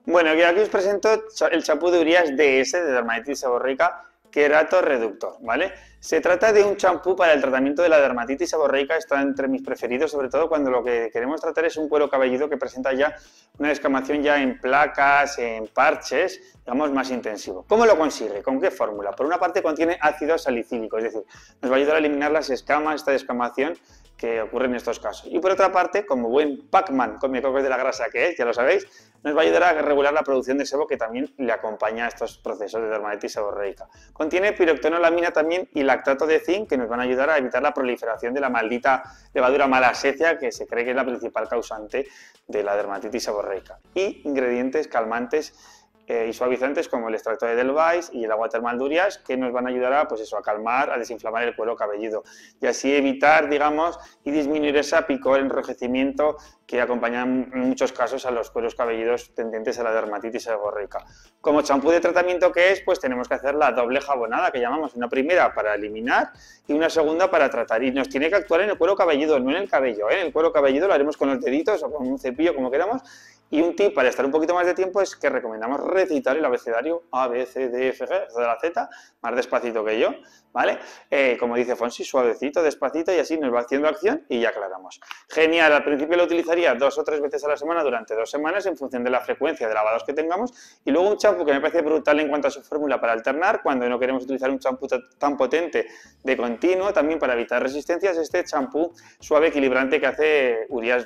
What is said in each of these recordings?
Bueno, y aquí os presento el champú de Urias DS de dermatitis seborreica Kerato Reductor, ¿vale? Se trata de un champú para el tratamiento de la dermatitis seborreica, está entre mis preferidos, sobre todo cuando lo que queremos tratar es un cuero cabelludo que presenta ya una descamación ya en placas, en parches, digamos, más intensivo. ¿Cómo lo consigue? ¿Con qué fórmula? Por una parte contiene ácido salicílico, es decir, nos va a ayudar a eliminar las escamas, esta descamación que ocurre en estos casos. Y por otra parte, como buen Pac-Man, come cocos de la grasa que es, ya lo sabéis, nos va a ayudar a regular la producción de sebo que también le acompaña a estos procesos de dermatitis seborreica. Contiene piroxenolamina también y lactato de zinc que nos van a ayudar a evitar la proliferación de la maldita levadura malassezia que se cree que es la principal causante de la dermatitis seborreica. Y ingredientes calmantes y suavizantes como el extracto de Edelweiss y el agua termal de Urias que nos van a ayudar a, pues eso, a calmar, a desinflamar el cuero cabelludo y así evitar, digamos, y disminuir ese picor, enrojecimiento que acompaña en muchos casos a los cueros cabelludos tendentes a la dermatitis seborreica. Como champú de tratamiento que es, pues tenemos que hacer la doble jabonada que llamamos, una primera para eliminar y una segunda para tratar, y nos tiene que actuar en el cuero cabelludo, no en el cabello, ¿eh? En el cuero cabelludo lo haremos con los deditos o con un cepillo, como queramos. Y un tip para estar un poquito más de tiempo es que recomendamos recitar el abecedario A, B, C, D, F, G, hasta la Z, más despacito que yo, ¿vale? Como dice Fonsi, suavecito, despacito y así nos va haciendo acción y ya aclaramos. Genial, al principio lo utilizaría 2 o 3 veces a la semana durante 2 semanas en función de la frecuencia de lavados que tengamos y luego un champú que me parece brutal en cuanto a su fórmula para alternar cuando no queremos utilizar un champú tan potente de continuo, también para evitar resistencias, este champú suave equilibrante que hace Urias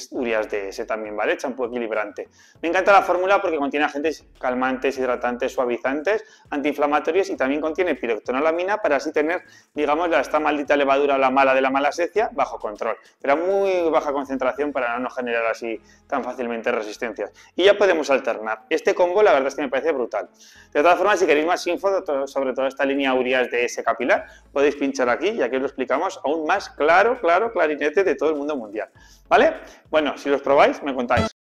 DS también, ¿vale? Champú equilibrante. Me encanta la fórmula porque contiene agentes calmantes, hidratantes, suavizantes, antiinflamatorios y también contiene piroxenolamina para así tener, digamos, esta maldita levadura, la mala de la malassezia, bajo control, pero a muy baja concentración para no generar así tan fácilmente resistencias. Y ya podemos alternar. Este combo la verdad es que me parece brutal. De todas formas, si queréis más info sobre toda esta línea Urias DS capilar, podéis pinchar aquí y aquí os lo explicamos aún más clarinete de todo el mundo mundial. ¿Vale? Bueno, si los probáis, me contáis.